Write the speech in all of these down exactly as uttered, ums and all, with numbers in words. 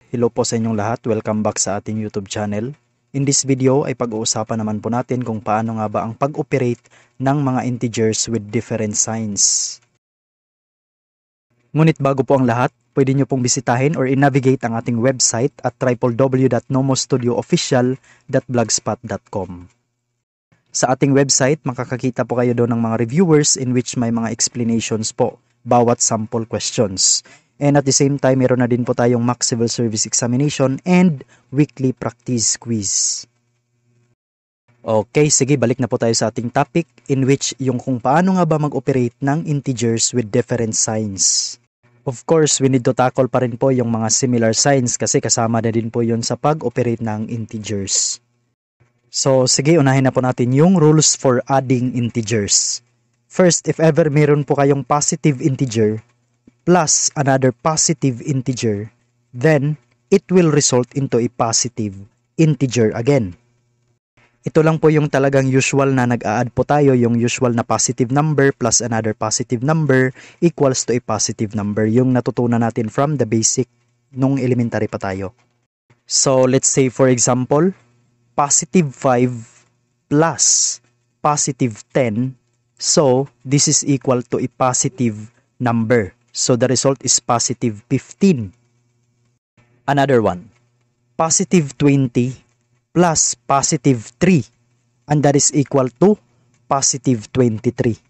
Hello po sa inyong lahat. Welcome back sa ating YouTube channel. In this video ay pag-uusapan naman po natin kung paano nga ba ang pag-operate ng mga integers with different signs. Ngunit bago po ang lahat, pwede nyo pong bisitahin or i-navigate ang ating website at w w w dot nomo studio official dot blogspot dot com. Sa ating website, makakakita po kayo doon ng mga reviewers in which may mga explanations po bawat sample questions. And at the same time, meron na din po tayong mock civil service examination and weekly practice quiz. Okay, sige, balik na po tayo sa ating topic in which yung kung paano nga ba mag-operate ng integers with different signs. Of course, we need to tackle pa rin po yung mga similar signs kasi kasama na din po yun sa pag-operate ng integers. So, sige, unahin na po natin yung rules for adding integers. First, if ever meron po kayong positive integer plus another positive integer, then it will result into a positive integer again. Ito lang po yung talagang usual na nag-a-add po tayo, yung usual na positive number plus another positive number equals to a positive number, yung natutunan natin from the basic nung elementary pa tayo. So let's say for example, positive five plus positive ten, so this is equal to a positive number. So the result is positive fifteen. Another one, positive twenty plus positive three, and that is equal to positive twenty-three.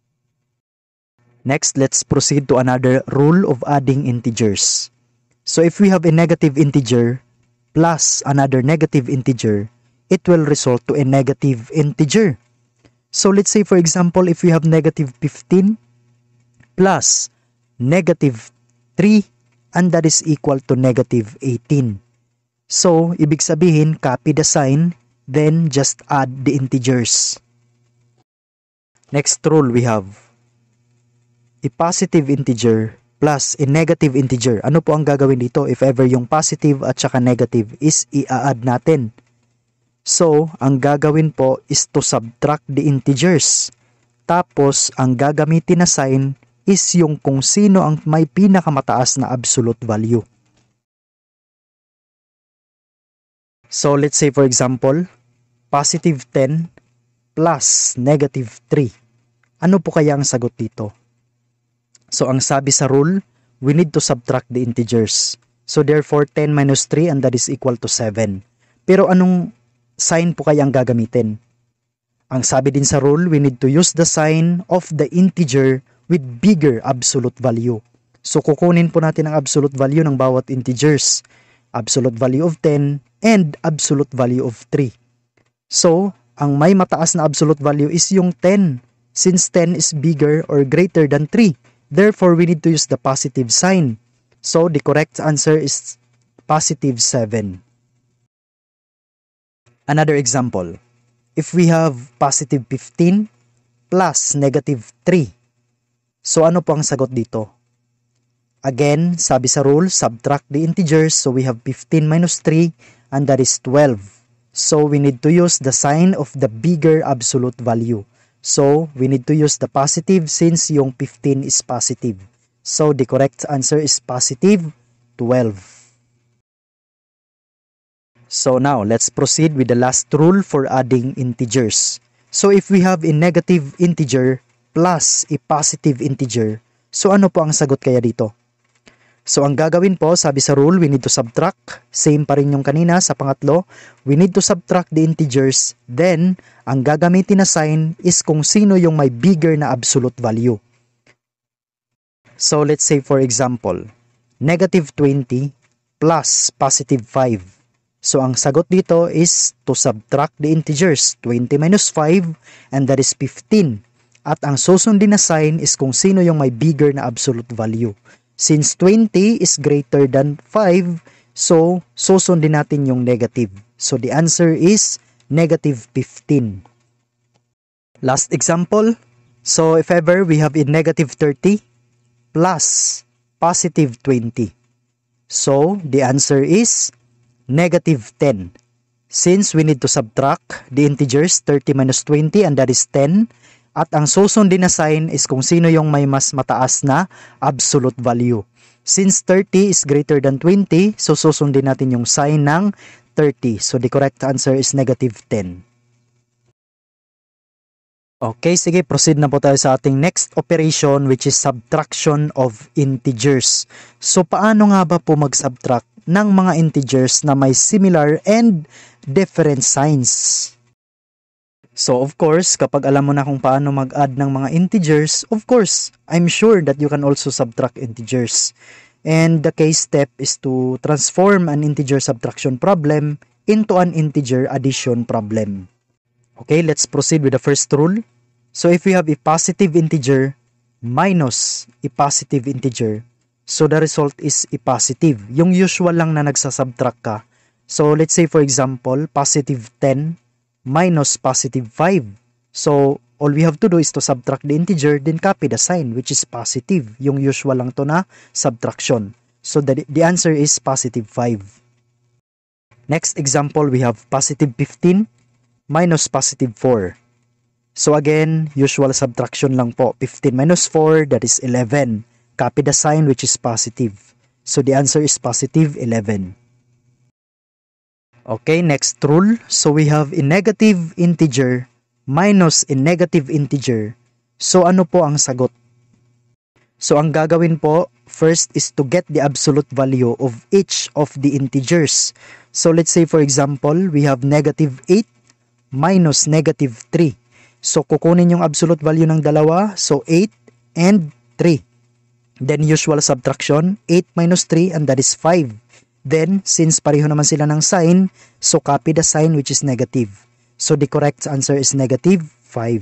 Next, let's proceed to another rule of adding integers. So if we have a negative integer plus another negative integer, it will result to a negative integer. So let's say for example, if we have negative fifteen plus negative three, and that is equal to negative eighteen. So, ibig sabihin, copy the sign, then just add the integers. Next rule we have a positive integer plus a negative integer. Ano po ang gagawin dito if ever yung positive at saka negative is i-add natin? So, ang gagawin po is to subtract the integers. Tapos, ang gagamitin na sign is yung kung sino ang may pinakamataas na absolute value. So let's say for example, positive ten plus negative three. Ano po kaya ang sagot dito? So ang sabi sa rule, we need to subtract the integers. So therefore ten minus three, and that is equal to seven. Pero anong sign po kaya ang gagamitin? Ang sabi din sa rule, we need to use the sign of the integer with bigger absolute value. So, kukunin po natin ang absolute value ng bawat integers. Absolute value of ten and absolute value of three. So, ang may mataas na absolute value is yung ten. Since ten is bigger or greater than three, therefore, we need to use the positive sign. So, the correct answer is positive seven. Another example. If we have positive fifteen plus negative three, so ano po ang sagot dito? Again, sabi sa rule, subtract the integers. So we have fifteen minus three, and that is twelve. So we need to use the sign of the bigger absolute value. So we need to use the positive since yung fifteen is positive. So the correct answer is positive twelve. So now, let's proceed with the last rule for adding integers. So if we have a negative integer plus a positive integer, so ano po ang sagot kaya dito? So ang gagawin po, sabi sa rule, we need to subtract. Same pa rin yung kanina sa pangatlo. We need to subtract the integers. Then, ang gagamitin na sign is kung sino yung may bigger na absolute value. So let's say for example, negative twenty plus positive five. So ang sagot dito is to subtract the integers. twenty minus five, and that is fifteen. At ang susundin na sign is kung sino yung may bigger na absolute value. Since twenty is greater than five, so susundin natin yung negative. So the answer is negative fifteen. Last example. So if ever we have a negative thirty plus positive twenty. So the answer is negative ten. Since we need to subtract the integers thirty minus twenty, and that is ten, at ang susundin na sign is kung sino yung may mas mataas na absolute value. Since thirty is greater than twenty, so susundin natin yung sign ng thirty. So the correct answer is negative ten. Okay, sige, proceed na po tayo sa ating next operation which is subtraction of integers. So paano nga ba po mag-subtract ng mga integers na may similar and different signs? So of course, kapag alam mo na kung paano mag-add ng mga integers, of course, I'm sure that you can also subtract integers. And the case step is to transform an integer subtraction problem into an integer addition problem. Okay, let's proceed with the first rule. So if we have a positive integer minus a positive integer, so the result is a positive. Yung usual lang na nagsasubtract ka. So let's say for example, positive ten minus positive five. So all we have to do is to subtract the integer, then copy the sign, which is positive. Yung usual lang to na subtraction. So the, the answer is positive five. Next example, we have positive fifteen minus positive four. So again, usual subtraction lang po. fifteen minus four, that is eleven. Copy the sign, which is positive. So the answer is positive eleven. Okay, next rule. So we have a negative integer minus a negative integer. So ano po ang sagot? So ang gagawin po, first is to get the absolute value of each of the integers. So let's say for example, we have negative eight minus negative three. So kukunin yung absolute value ng dalawa, so eight and three. Then usual subtraction, eight minus three, and that is five. Then since pareho naman sila ng sign, so copy the sign, which is negative. So the correct answer is negative five.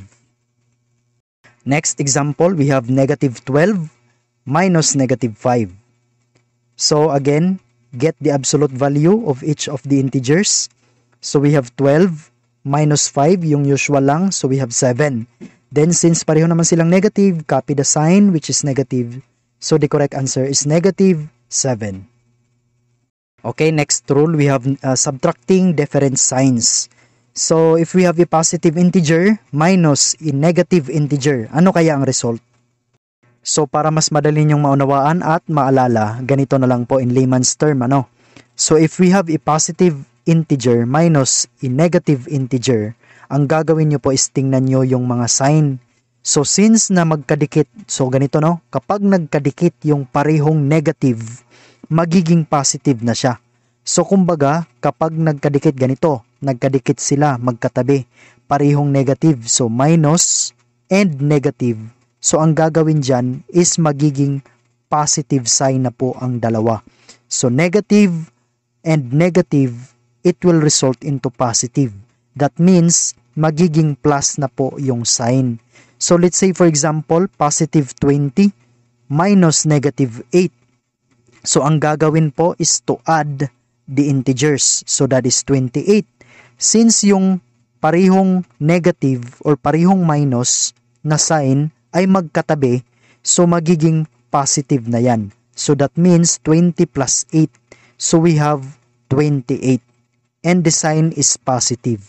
Next example, we have negative twelve minus negative five. So again, get the absolute value of each of the integers. So we have twelve minus five, yung usual lang, so we have seven. Then since pareho naman silang negative, copy the sign, which is negative. So the correct answer is negative seven. Okay, next rule, we have uh, subtracting different signs. So if we have a positive integer minus a negative integer, ano kaya ang result? So para mas madali niyong maunawaan at maalala, ganito na lang po in layman's term, ano? So if we have a positive integer minus a negative integer, ang gagawin nyo po is tingnan nyo yung mga sign. So since na magkadikit, so ganito no, kapag nagkadikit yung parehong negative, magiging positive na siya. So kumbaga, kapag nagkadikit ganito, nagkadikit sila, magkatabi, parehong negative, so minus and negative. So ang gagawin dyan is magiging positive sign na po ang dalawa. So negative and negative, it will result into positive. That means, magiging plus na po yung sign. So let's say for example, positive twenty minus negative eight. So ang gagawin po is to add the integers. So that is twenty-eight. Since yung parehong negative or parehong minus na sign ay magkatabi, so magiging positive na yan. So that means twenty plus eight. So we have twenty-eight. And the sign is positive.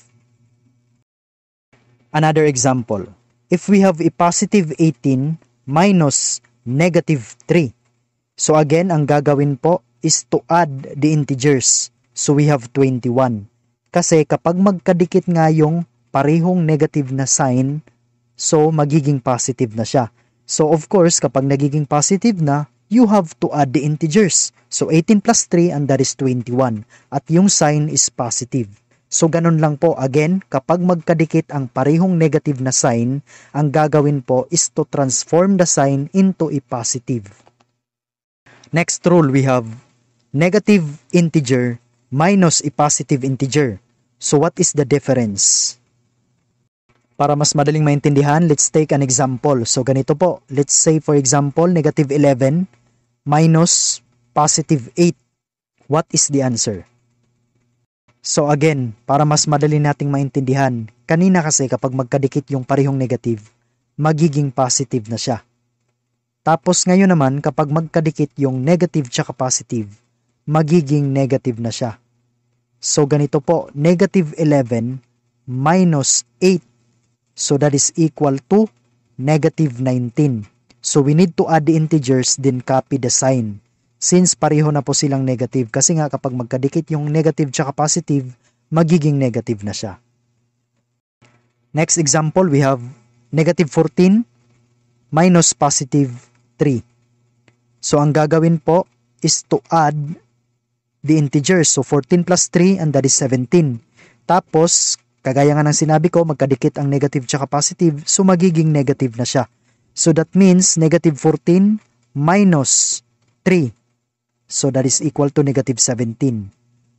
Another example, if we have a positive eighteen minus negative three. So again, ang gagawin po is to add the integers. So we have twenty-one. Kasi kapag magkadikit nga yung parehong negative na sign, so magiging positive na siya. So of course, kapag nagiging positive na, you have to add the integers. So eighteen plus three, and that is twenty-one. At yung sign is positive. So ganun lang po, again, kapag magkadikit ang parehong negative na sign, ang gagawin po is to transform the sign into a positive. Next rule, we have negative integer minus a positive integer. So what is the difference? Para mas madaling maintindihan, let's take an example. So ganito po, let's say for example, negative eleven minus positive eight. What is the answer? So again, para mas madali nating maintindihan, kanina kasi kapag magkadikit yung parehong negative, magiging positive na siya. Tapos ngayon naman, kapag magkadikit yung negative tsaka positive, magiging negative na siya. So ganito po, negative eleven minus eight. So that is equal to negative nineteen. So we need to add the integers, then copy the sign. since pareho na po silang negative. Kasi nga kapag magkadikit yung negative tsaka positive, magiging negative na siya. Next example, we have negative fourteen minus positive three. So ang gagawin po is to add the integers. So fourteen plus three, and that is seventeen. Tapos, kagaya nga ng sinabi ko, magkadikit ang negative tsaka positive, so magiging negative na siya. So that means negative fourteen minus three. So that is equal to negative seventeen.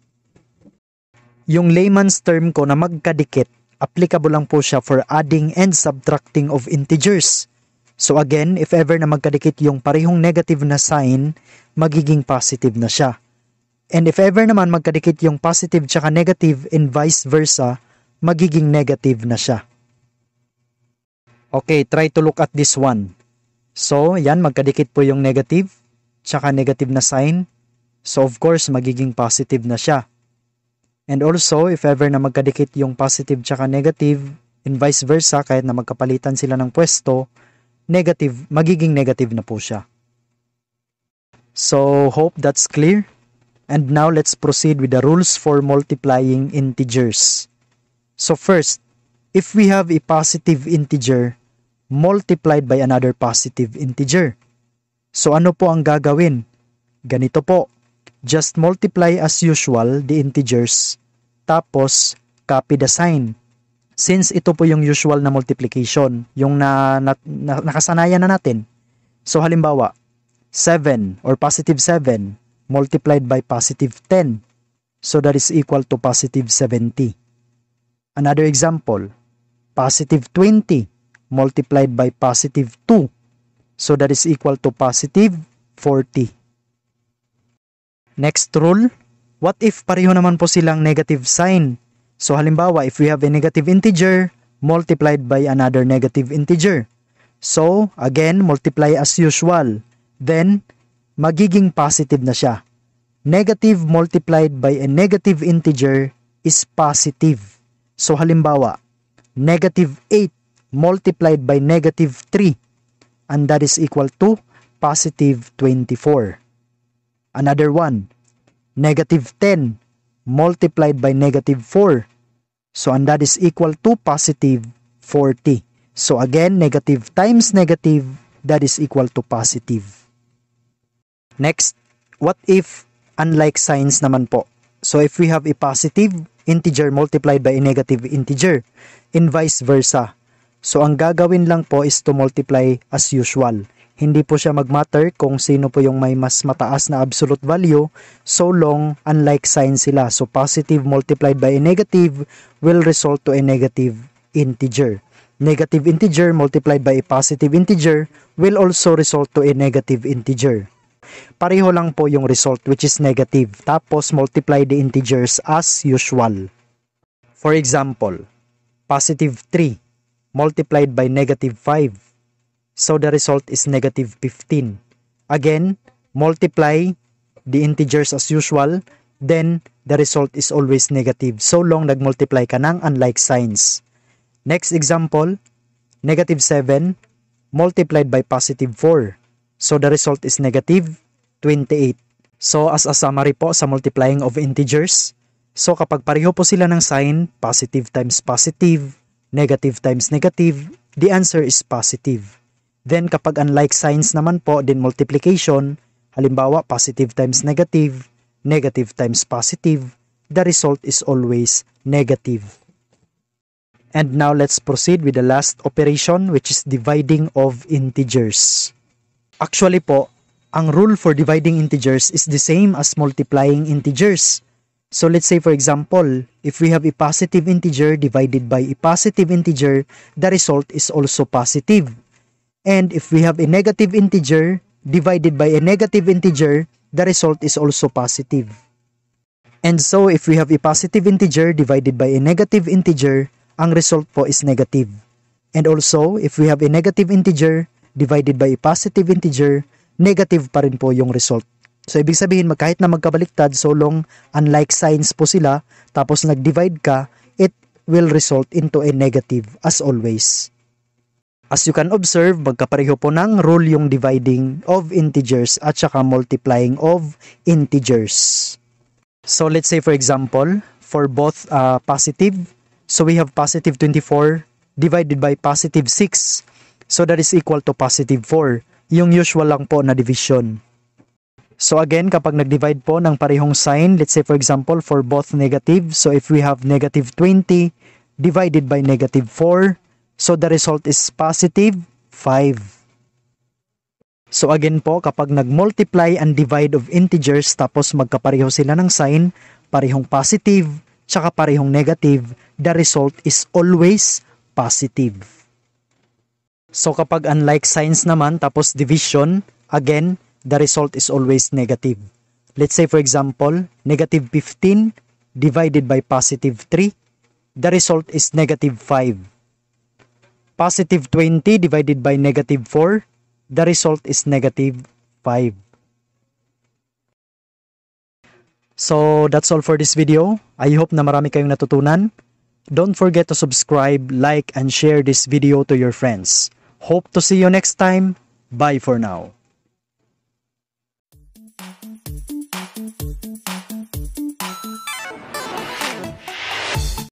Yung layman's term ko na magkadikit, applicable lang po siya for adding and subtracting of integers. So again, if ever na magkadikit yung parehong negative na sign, magiging positive na siya. And if ever naman magkadikit yung positive tsaka negative and vice versa, magiging negative na siya. Okay, try to look at this one. So, yan, magkadikit po yung negative tsaka negative na sign. So, of course, magiging positive na siya. And also, if ever na magkadikit yung positive tsaka negative and vice versa, kahit na magkapalitan sila ng pwesto, negative, magiging negative na po siya. So, hope that's clear. And now, let's proceed with the rules for multiplying integers. So first, if we have a positive integer multiplied by another positive integer, so ano po ang gagawin? Ganito po, just multiply as usual the integers, tapos copy the sign. Since ito po yung usual na multiplication, yung na, na, na nakasanayan na natin. So halimbawa, seven or positive seven multiplied by positive ten. So that is equal to positive seventy. Another example, positive twenty multiplied by positive two. So that is equal to positive forty. Next rule, what if pareho naman po silang negative sign? So halimbawa, if we have a negative integer multiplied by another negative integer. So again, multiply as usual. Then, magiging positive na siya. Negative multiplied by a negative integer is positive. So halimbawa, negative eight multiplied by negative three, and that is equal to positive twenty-four. Another one, negative ten multiplied by negative four, so and that is equal to positive forty. So again, negative times negative, that is equal to positive. Next, what if unlike signs naman po? So if we have a positive integer multiplied by a negative integer, and vice versa. So ang gagawin lang po is to multiply as usual. Hindi po siya magmatter kung sino po yung may mas mataas na absolute value, so long unlike signs sila. So positive multiplied by a negative will result to a negative integer. Negative integer multiplied by a positive integer will also result to a negative integer. Pareho lang po yung result, which is negative. Tapos multiply the integers as usual. For example, positive three multiplied by negative five. So the result is negative fifteen. Again, multiply the integers as usual, then the result is always negative so long nagmultiply ka ng unlike signs. Next example, negative seven multiplied by positive four. So the result is negative twenty-eight. So as a summary po sa multiplying of integers, so kapag pareho po sila ng sign, positive times positive, negative times negative, the answer is positive. Then kapag unlike signs naman po, din multiplication, halimbawa positive times negative, negative times positive, the result is always negative. And now let's proceed with the last operation, which is dividing of integers. Actually po, ang rule for dividing integers is the same as multiplying integers. So let's say for example, if we have a positive integer divided by a positive integer, the result is also positive. And if we have a negative integer divided by a negative integer, the result is also positive. And so if we have a positive integer divided by a negative integer, ang result po is negative. And also, if we have a negative integer divided by a positive integer, negative pa rin po yung result. So, ibig sabihin, kahit na magkabaliktad, so long unlike signs po sila, tapos nag-divide ka, it will result into a negative as always. As you can observe, magkapareho po ng rule yung dividing of integers at saka multiplying of integers. So let's say for example, for both uh, positive, so we have positive twenty-four divided by positive six. So that is equal to positive four. Yung usual lang po na division. So again, kapag nag-divide po ng parehong sign, let's say for example, for both negative, so if we have negative twenty divided by negative four, so the result is positive five. So again po, kapag nag-multiply and divide of integers tapos magkapareho sila ng sign, parehong positive, tsaka parehong negative, the result is always positive. So kapag unlike signs naman tapos division, again, the result is always negative. Let's say for example, negative fifteen divided by positive three, the result is negative five. Positive twenty divided by negative four, the result is negative five. So that's all for this video. I hope na marami kayong natutunan. Don't forget to subscribe, like, and share this video to your friends. Hope to see you next time. Bye for now.